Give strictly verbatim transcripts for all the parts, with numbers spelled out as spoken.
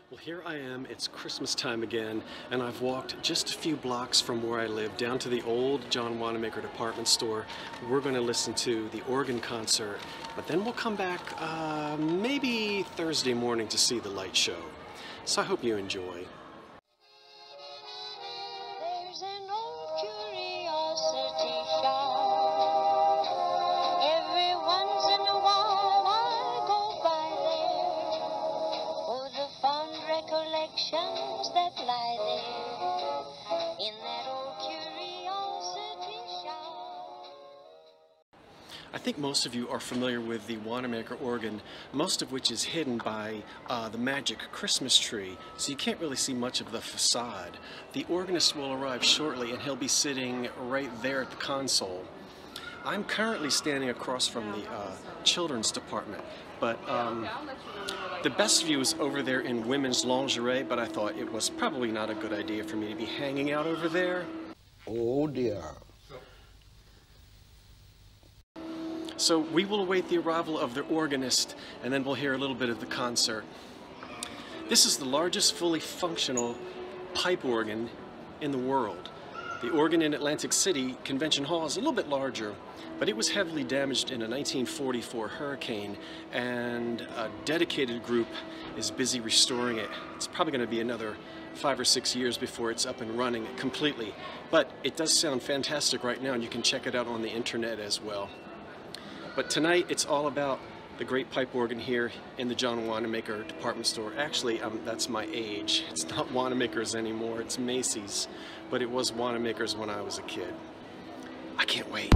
Well, here I am, it's Christmas time again, and I've walked just a few blocks from where I live down to the old John Wanamaker department store. We're going to listen to the organ concert, but then we'll come back uh, maybe Thursday morning to see the light show. So I hope you enjoy. There's an old curiosity shop. Every once in a while I go by there for the fond recollections that lie there in that old curiosity shop. I think most of you are familiar with the Wanamaker organ, most of which is hidden by uh, the magic Christmas tree, so you can't really see much of the facade. The organist will arrive shortly and he'll be sitting right there at the console. I'm currently standing across from the uh, children's department, but um, the best view is over there in women's lingerie, but I thought it was probably not a good idea for me to be hanging out over there. Oh dear. So we will await the arrival of the organist, and then we'll hear a little bit of the concert. This is the largest fully functional pipe organ in the world. The organ in Atlantic City Convention Hall is a little bit larger, but it was heavily damaged in a nineteen forty-four hurricane, and a dedicated group is busy restoring it. It's probably going to be another five or six years before it's up and running completely, but it does sound fantastic right now, and you can check it out on the internet as well. But tonight it's all about the great pipe organ here in the John Wanamaker department store. Actually, um, that's my age. It's not Wanamaker's anymore, it's Macy's. But it was Wanamaker's when I was a kid. I can't wait.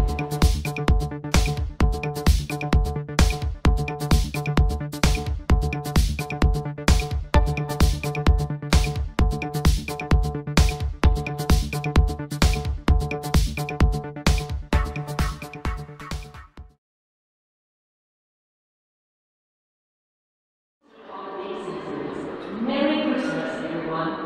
Merry Christmas, everyone.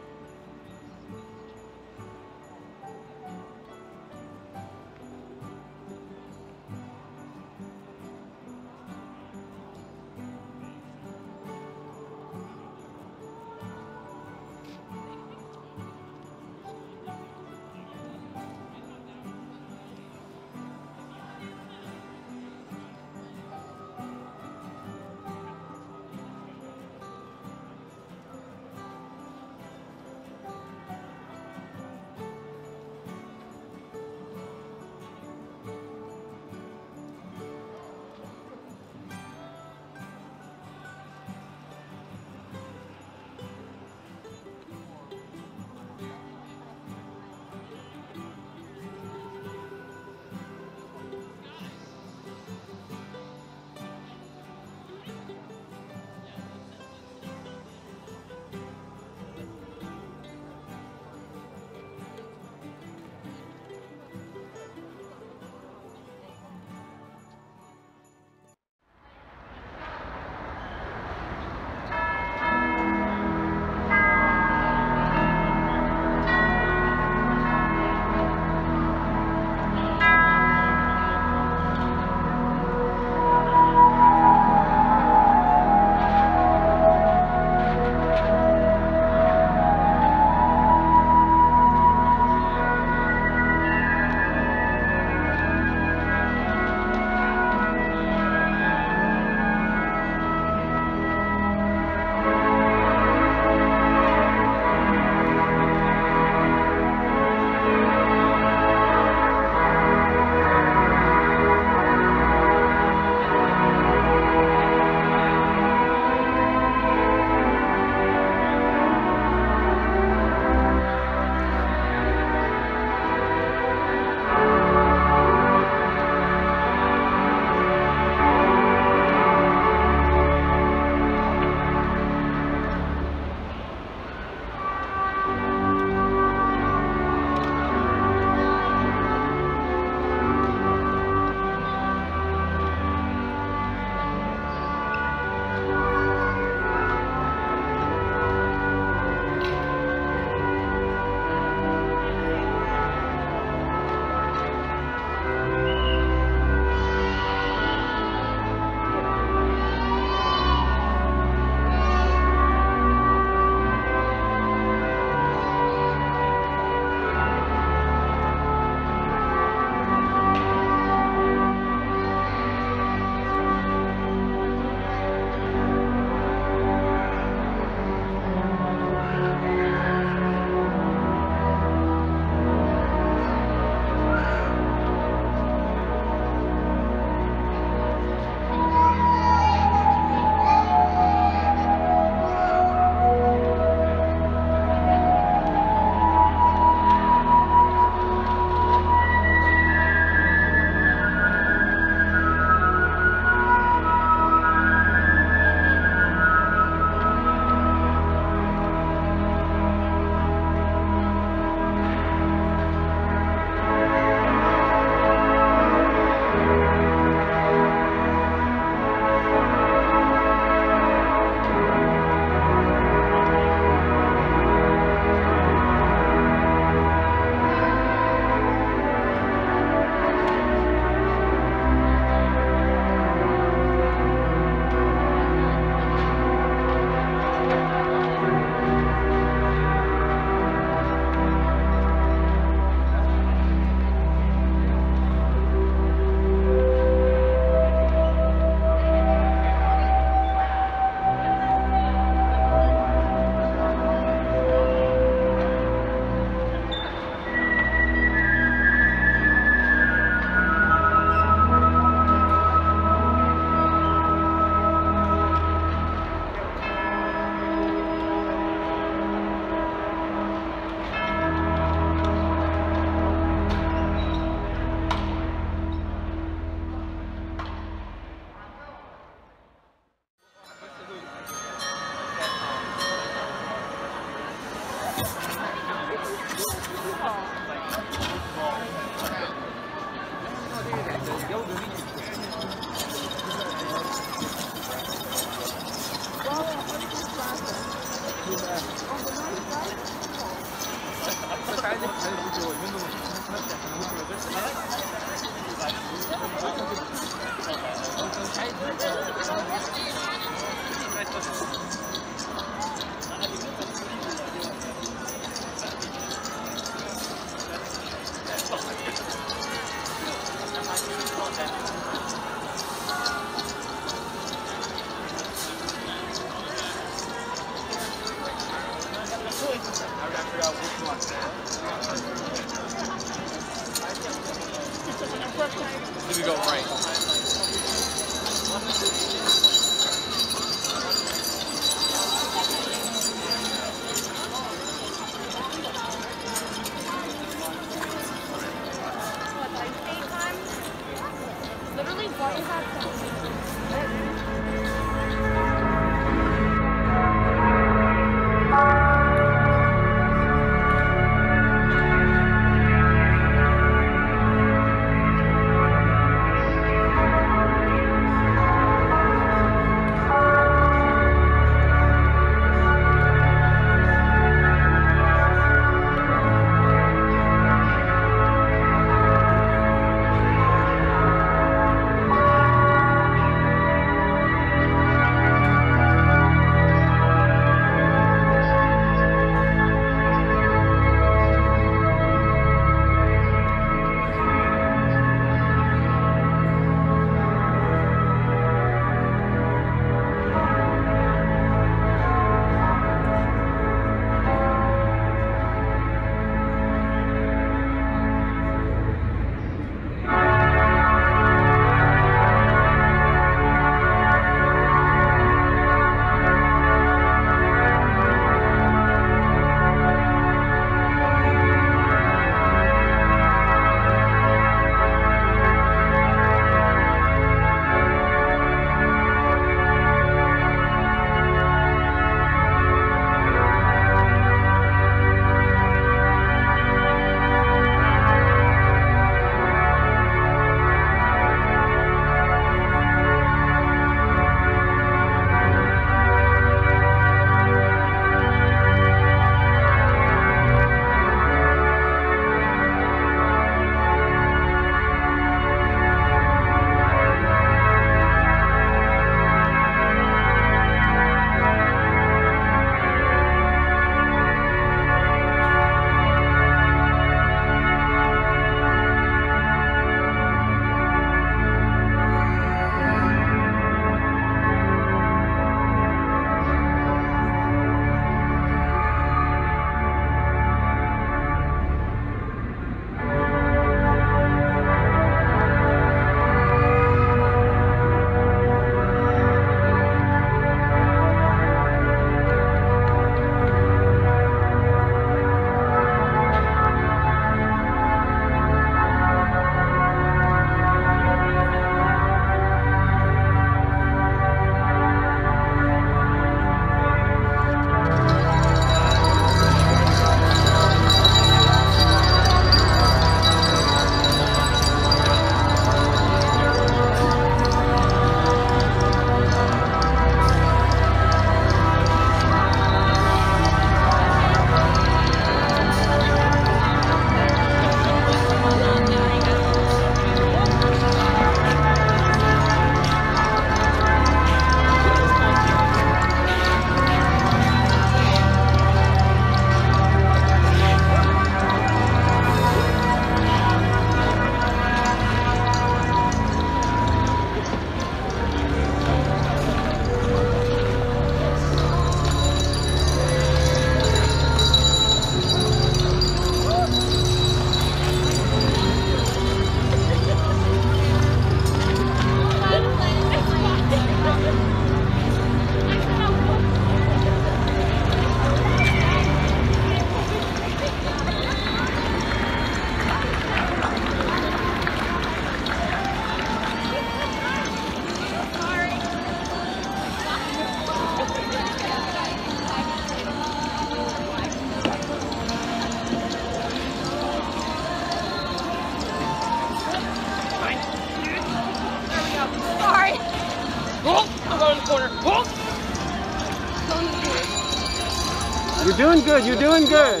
You're doing good. You're doing good.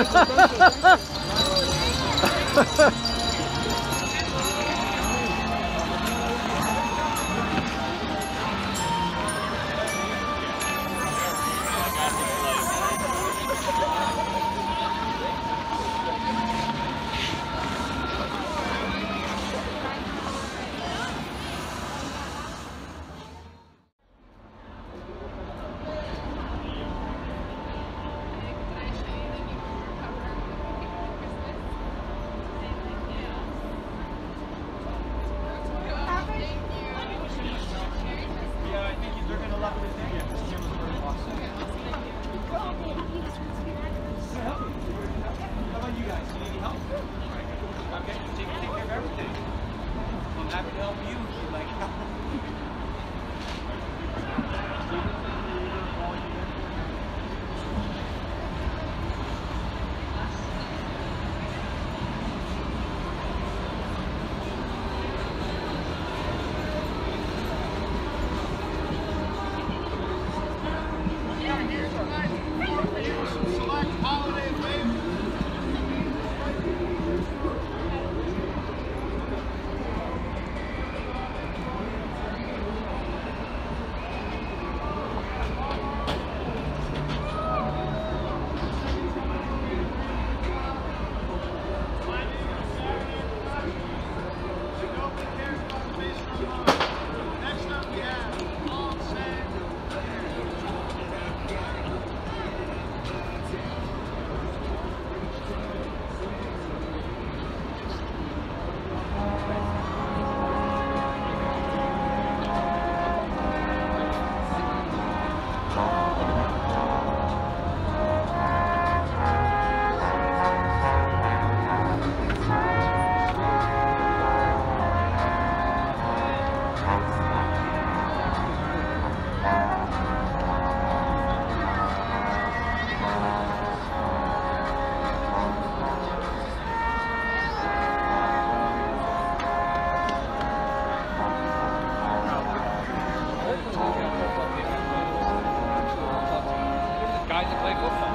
Guys that play football.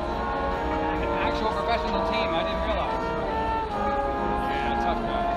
An actual professional team, I didn't realize. Yeah, tough guys.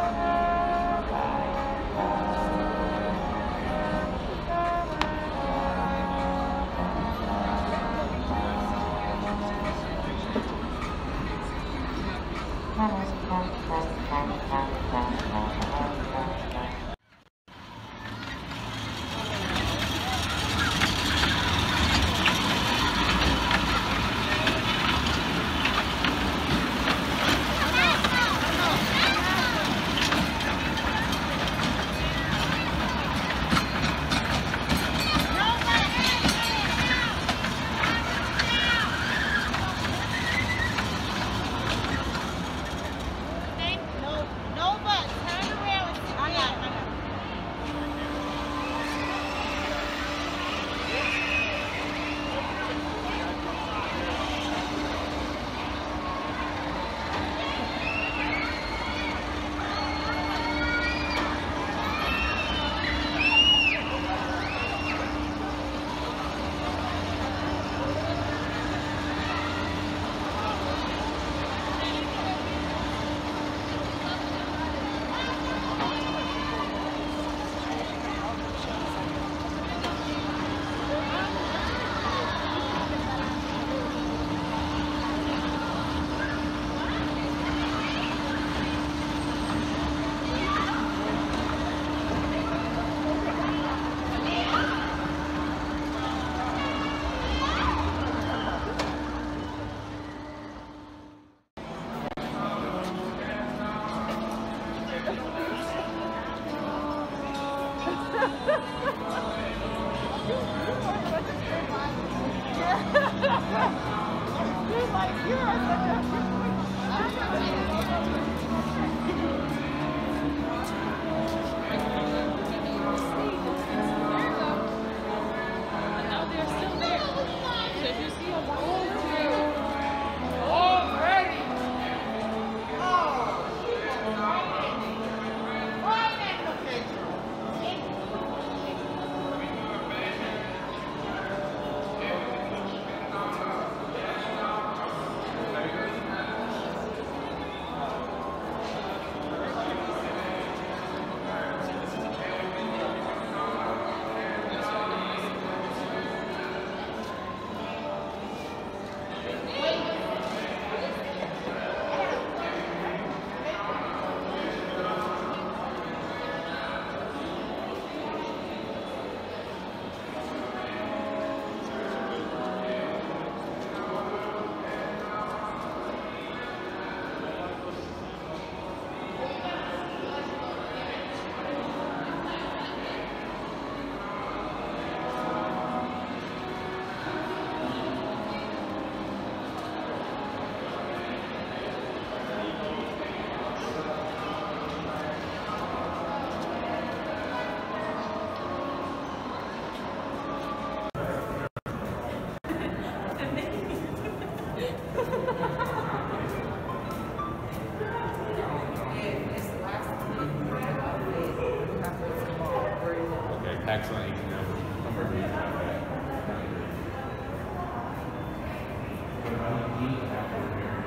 What about you?